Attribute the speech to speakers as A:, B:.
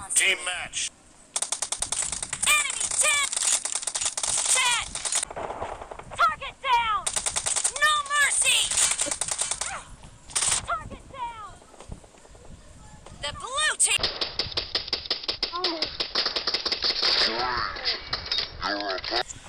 A: Team match.
B: Enemy dead! Dead! Target down! No mercy! Target down! The blue team!
C: I want to